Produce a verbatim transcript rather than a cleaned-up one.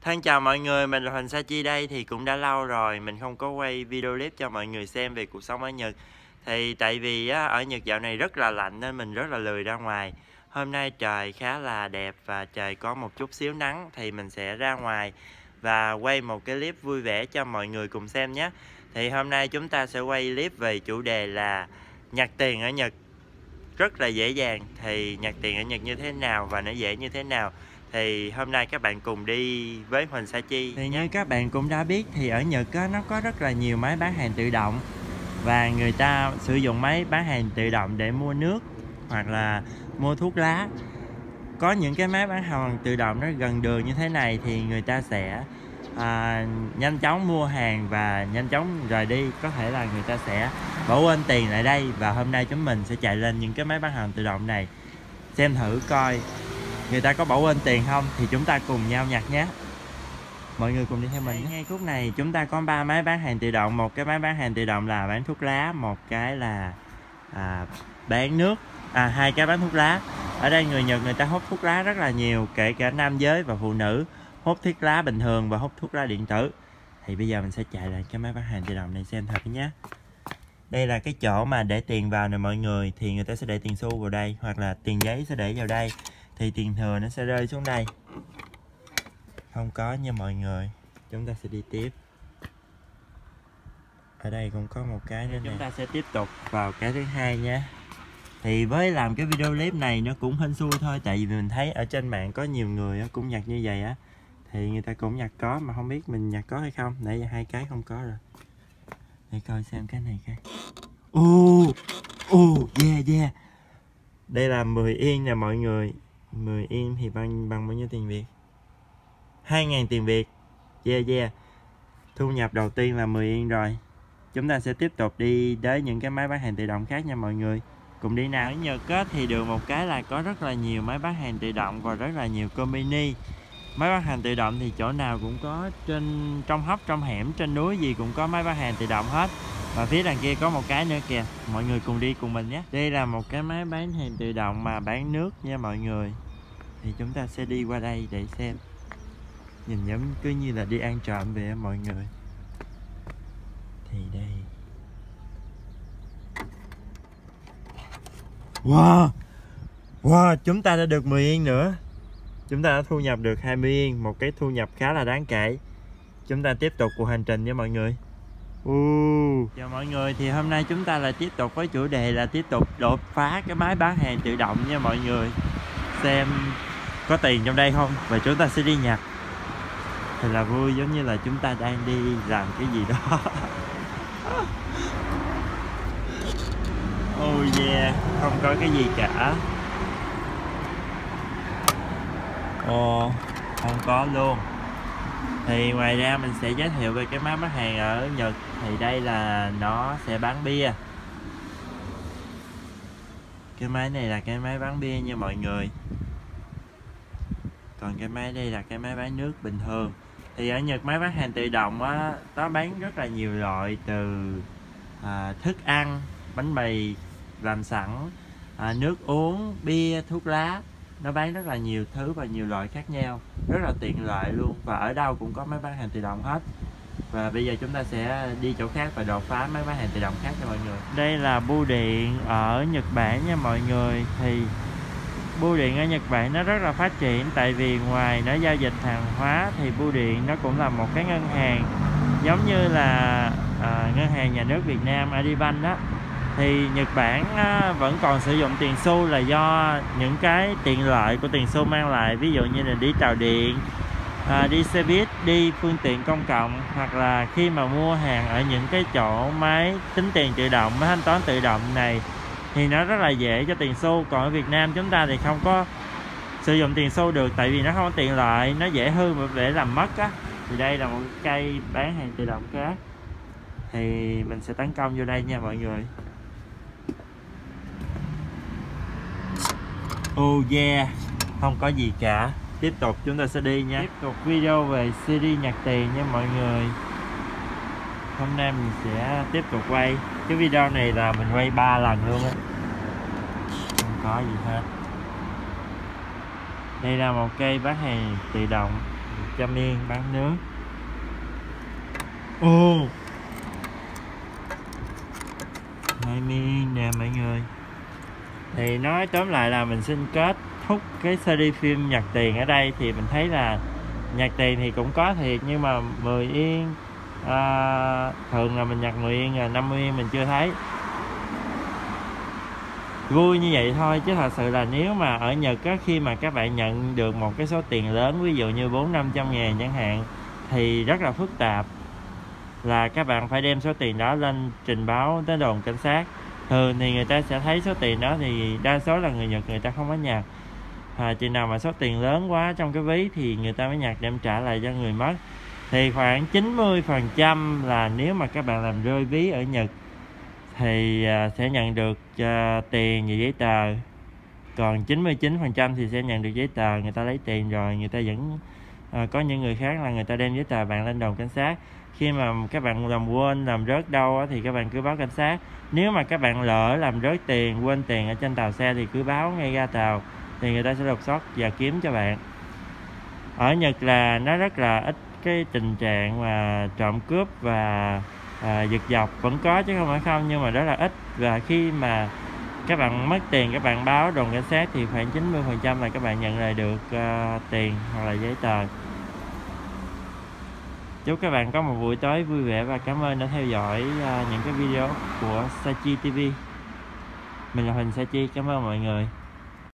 Thân chào mọi người, mình là Huỳnh Sa Chi đây. Thì cũng đã lâu rồi mình không có quay video clip cho mọi người xem về cuộc sống ở Nhật. Thì tại vì á, ở Nhật dạo này rất là lạnh nên mình rất là lười ra ngoài. Hôm nay trời khá là đẹp và trời có một chút xíu nắng, thì mình sẽ ra ngoài và quay một cái clip vui vẻ cho mọi người cùng xem nhé. Thì hôm nay chúng ta sẽ quay clip về chủ đề là nhặt tiền ở Nhật rất là dễ dàng. Thì nhặt tiền ở Nhật như thế nào và nó dễ như thế nào, thì hôm nay các bạn cùng đi với Huỳnh Sa Chi. Thì như các bạn cũng đã biết thì ở Nhật á, nó có rất là nhiều máy bán hàng tự động, và người ta sử dụng máy bán hàng tự động để mua nước hoặc là mua thuốc lá. Có những cái máy bán hàng tự động nó gần đường như thế này thì người ta sẽ à, nhanh chóng mua hàng và nhanh chóng rời đi. Có thể là người ta sẽ bỏ quên tiền lại đây, và hôm nay chúng mình sẽ chạy lên những cái máy bán hàng tự động này xem thử coi người ta có bỏ quên tiền không, thì chúng ta cùng nhau nhặt nhé. Mọi người cùng đi theo mình. Ngay khúc này chúng ta có ba máy bán hàng tự động. Một cái máy bán hàng tự động là bán thuốc lá, một cái là à, bán nước, à hai cái bán thuốc lá. Ở đây người Nhật người ta hút thuốc lá rất là nhiều, kể cả nam giới và phụ nữ, hút thuốc lá bình thường và hút thuốc lá điện tử. Thì bây giờ mình sẽ chạy lại cái máy bán hàng tự động này xem thật nhé. Đây là cái chỗ mà để tiền vào nè mọi người. Thì người ta sẽ để tiền xu vào đây, hoặc là tiền giấy sẽ để vào đây, thì tiền thừa nó sẽ rơi xuống đây. Không có nha mọi người. Chúng ta sẽ đi tiếp. Ở đây cũng có một cái nữa nè. Chúng ta sẽ tiếp tục vào cái thứ hai nhé. Thì với làm cái video clip này nó cũng hên xui thôi, tại vì mình thấy ở trên mạng có nhiều người cũng nhặt như vậy á. Thì người ta cũng nhặt có, mà không biết mình nhặt có hay không. Nãy giờ hai cái không có rồi. Để coi xem cái này cái. Ồ, ồ, yeah yeah. Đây là mười yên nè mọi người. mười yên thì bằng bằng bao nhiêu tiền Việt? hai ngàn tiền Việt. Yeah yeah. Thu nhập đầu tiên là mười yên rồi. Chúng ta sẽ tiếp tục đi đến những cái máy bán hàng tự động khác nha mọi người. Cùng đi nào. Ở Nhật á, thì được một cái là có rất là nhiều máy bán hàng tự động và rất là nhiều convenience. Máy bán hàng tự động thì chỗ nào cũng có, trên trong hốc trong hẻm trên núi gì cũng có máy bán hàng tự động hết. Và phía đằng kia có một cái nữa kìa. Mọi người cùng đi cùng mình nhé. Đây là một cái máy bán hàng tự động mà bán nước nha mọi người. Thì chúng ta sẽ đi qua đây để xem. Nhìn giống cứ như là đi ăn trộm vậy mọi người. Thì đây. Wow, wow, chúng ta đã được mười yên nữa. Chúng ta đã thu nhập được hai mươi yên, một cái thu nhập khá là đáng kể. Chúng ta tiếp tục cuộc hành trình nha mọi người. Uh. Chào mọi người, thì hôm nay chúng ta lại tiếp tục với chủ đề là tiếp tục đột phá cái máy bán hàng tự động nha mọi người. Xem có tiền trong đây không, và chúng ta sẽ đi nhặt. Thật là vui, giống như là chúng ta đang đi làm cái gì đó. Oh yeah, không có cái gì cả. Ồ, oh, không có luôn. Thì ngoài ra mình sẽ giới thiệu về cái máy bán hàng ở Nhật. Thì đây là nó sẽ bán bia. Cái máy này là cái máy bán bia nha mọi người. Còn cái máy đây là cái máy bán nước bình thường. Thì ở Nhật máy bán hàng tự động á, nó bán rất là nhiều loại, từ à, thức ăn, bánh mì làm sẵn, à, nước uống, bia, thuốc lá. Nó bán rất là nhiều thứ và nhiều loại khác nhau, rất là tiện lợi luôn. Và ở đâu cũng có máy bán hàng tự động hết. Và bây giờ chúng ta sẽ đi chỗ khác và đột phá máy bán hàng tự động khác cho mọi người. Đây là bưu điện ở Nhật Bản nha mọi người. Thì bưu điện ở Nhật Bản nó rất là phát triển, tại vì ngoài nó giao dịch hàng hóa thì bưu điện nó cũng là một cái ngân hàng, giống như là à, ngân hàng nhà nước Việt Nam Agribank đó. Thì Nhật Bản á, vẫn còn sử dụng tiền xu là do những cái tiện lợi của tiền xu mang lại. Ví dụ như là đi tàu điện, à, đi xe buýt, đi phương tiện công cộng, hoặc là khi mà mua hàng ở những cái chỗ máy tính tiền tự động, máy thanh toán tự động này, thì nó rất là dễ cho tiền xu. Còn ở Việt Nam chúng ta thì không có sử dụng tiền xu được, tại vì nó không có tiện lợi, nó dễ hư và dễ làm mất á. Thì đây là một cây bán hàng tự động khác. Thì mình sẽ tấn công vô đây nha mọi người. Oh yeah, không có gì cả. Tiếp tục chúng ta sẽ đi nha. Tiếp tục video về series nhặt tiền nha mọi người. Hôm nay mình sẽ tiếp tục quay. Cái video này là mình quay ba lần luôn á. Không có gì hết. Đây là một cây bán hàng tự động. trăm yên bán nước. Ồ, hai mươi yên nè mọi người. Thì nói tóm lại là mình xin kết thúc cái series phim nhặt tiền ở đây. Thì mình thấy là nhặt tiền thì cũng có thiệt, nhưng mà mười yên à, thường là mình nhặt mười yên, là năm mươi yên mình chưa thấy. Vui như vậy thôi, chứ thật sự là nếu mà ở Nhật á, khi mà các bạn nhận được một cái số tiền lớn, ví dụ như bốn năm trăm ngàn chẳng hạn, thì rất là phức tạp, là các bạn phải đem số tiền đó lên trình báo tới đồn cảnh sát. Thường thì người ta sẽ thấy số tiền đó, thì đa số là người Nhật người ta không có nhặt. À, chừng nào mà số tiền lớn quá trong cái ví thì người ta mới nhặt đem trả lại cho người mất. Thì khoảng chín mươi phần trăm là nếu mà các bạn làm rơi ví ở Nhật thì à, sẽ nhận được à, tiền và giấy tờ. Còn chín mươi chín phần trăm thì sẽ nhận được giấy tờ, người ta lấy tiền rồi người ta vẫn à, có những người khác là người ta đem giấy tờ bạn lên đồn cảnh sát. Khi mà các bạn làm quên, làm rớt đâu á, thì các bạn cứ báo cảnh sát. Nếu mà các bạn lỡ làm rớt tiền, quên tiền ở trên tàu xe thì cứ báo ngay ra tàu, thì người ta sẽ lục soát và kiếm cho bạn. Ở Nhật là nó rất là ít cái tình trạng mà trộm cướp và à, giật dọc, vẫn có chứ không phải không, nhưng mà rất là ít. Và khi mà các bạn mất tiền, các bạn báo đồn cảnh sát thì khoảng chín mươi phần trăm là các bạn nhận lại được uh, tiền hoặc là giấy tờ. Chúc các bạn có một buổi tối vui vẻ và cảm ơn đã theo dõi uh, những cái video của Sachi ti vi. Mình là Huỳnh Sachi, cảm ơn mọi người.